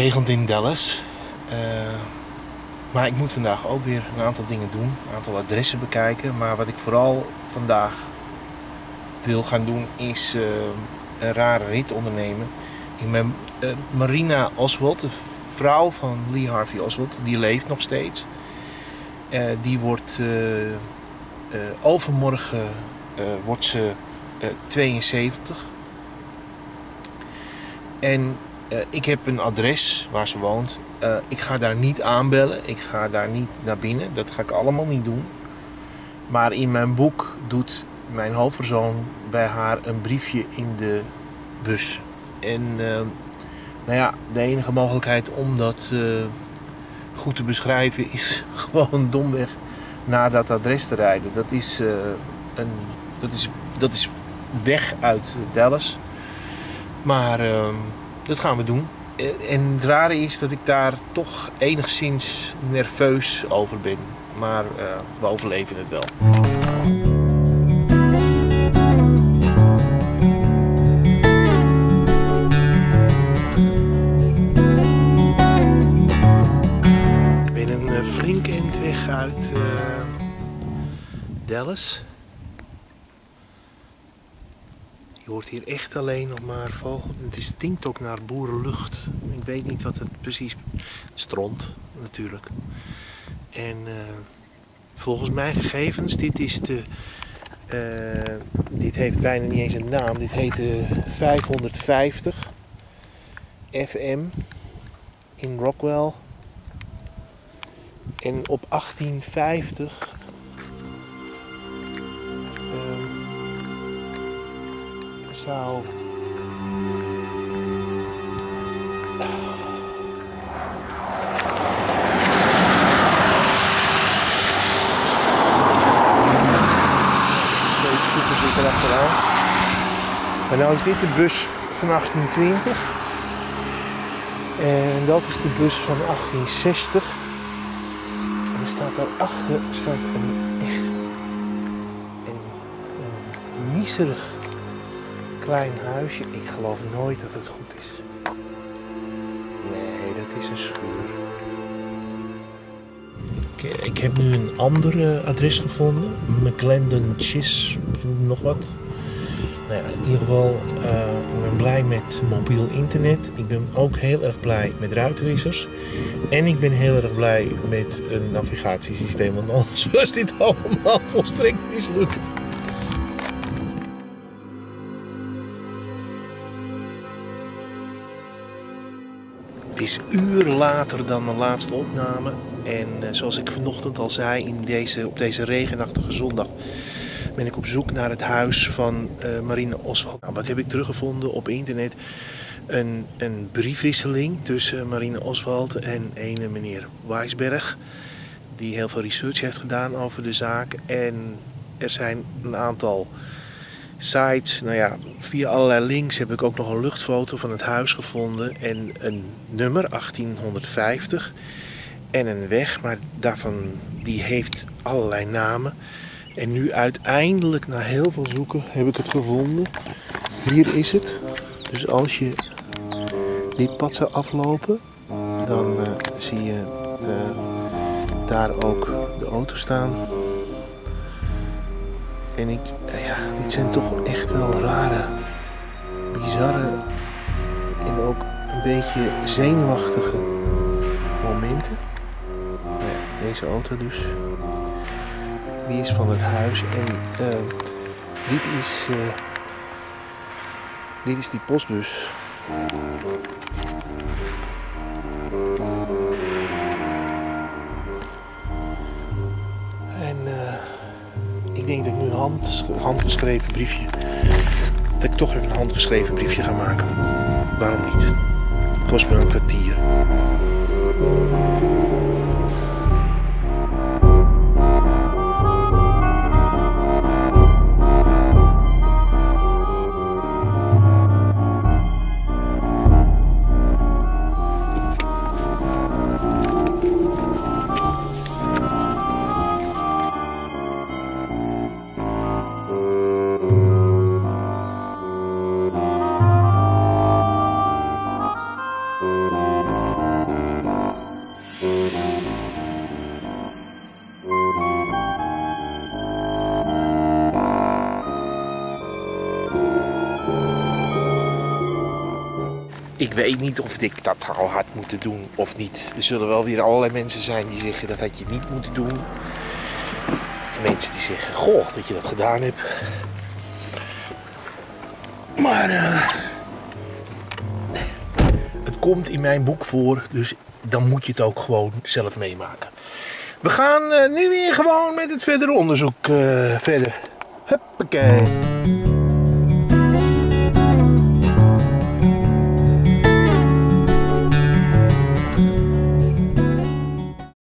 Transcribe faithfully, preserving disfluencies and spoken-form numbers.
regent in Dallas. Uh, maar ik moet vandaag ook weer een aantal dingen doen. Een aantal adressen bekijken. Maar wat ik vooral vandaag wil gaan doen is uh, een rare rit ondernemen. Ik ben uh, Marina Oswald, de vrouw van Lee Harvey Oswald. Die leeft nog steeds. Uh, die wordt uh, uh, overmorgen uh, wordt ze uh, tweeënzeventig. En uh, ik heb een adres waar ze woont. Uh, ik ga daar niet aanbellen. Ik ga daar niet naar binnen. Dat ga ik allemaal niet doen. Maar in mijn boek doet mijn hoofdpersoon bij haar een briefje in de bus. En uh, nou ja, de enige mogelijkheid om dat uh, goed te beschrijven is gewoon domweg naar dat adres te rijden. Dat is, uh, een, dat is, dat is weg uit Dallas. Maar uh, dat gaan we doen. En het rare is dat ik daar toch enigszins nerveus over ben. Maar uh, we overleven het wel. Ik ben een uh, flink eind weg uit uh, Dallas. Je hoort hier echt alleen nog maar vogels. Het stinkt ook naar boerenlucht. Ik weet niet wat het precies... Stront, natuurlijk. En uh, volgens mijn gegevens, dit is de... Uh, dit heeft bijna niet eens een naam. Dit heet de vijfhonderdvijftig F M in Rockwell. En op achttienhonderdvijftig... zou deze scooter zit er achteraan. En nou is dit de bus van achttienhonderdtwintig en dat is de bus van achttienhonderdzestig. En er staat daarachter staat een echt een, een miserig klein huisje. Ik geloof nooit dat het goed is. Nee, dat is een schuur. Ik, ik heb nu een ander adres gevonden. McClendon Chis, nog wat. Nou ja, in ieder geval, uh, ik ben blij met mobiel internet. Ik ben ook heel erg blij met ruitenwissers. En ik ben heel erg blij met een navigatiesysteem. Want anders was dit allemaal volstrekt mislukt. Het is uren later dan mijn laatste opname. En uh, zoals ik vanochtend al zei, in deze, op deze regenachtige zondag ben ik op zoek naar het huis van uh, Marina Oswald. Nou, wat heb ik teruggevonden op internet? Een, een briefwisseling tussen Marina Oswald en een meneer Weisberg, die heel veel research heeft gedaan over de zaak. En er zijn een aantal sites, nou ja, via allerlei links heb ik ook nog een luchtfoto van het huis gevonden en een nummer achttienhonderdvijftig en een weg, maar daarvan die heeft allerlei namen. En nu uiteindelijk, na heel veel zoeken, heb ik het gevonden. Hier is het. Dus als je dit pad zou aflopen, dan uh, zie je uh, daar ook de auto staan. En ik, ja, dit zijn toch echt wel rare, bizarre en ook een beetje zenuwachtige momenten. Nou ja, deze auto dus, die is van het huis en uh, dit is, uh, dit is die postbus. En uh, ik denk dat ik nu een hand, handgeschreven briefje, dat ik toch even een handgeschreven briefje ga maken. Waarom niet? Het kost me een kwartier. Ik weet niet of ik dat al had moeten doen of niet. Er zullen wel weer allerlei mensen zijn die zeggen dat had je niet moeten doen. Of mensen die zeggen, goh, dat je dat gedaan hebt. Maar uh, het komt in mijn boek voor, dus dan moet je het ook gewoon zelf meemaken. We gaan uh, nu weer gewoon met het verdere onderzoek uh, verder. Huppakee.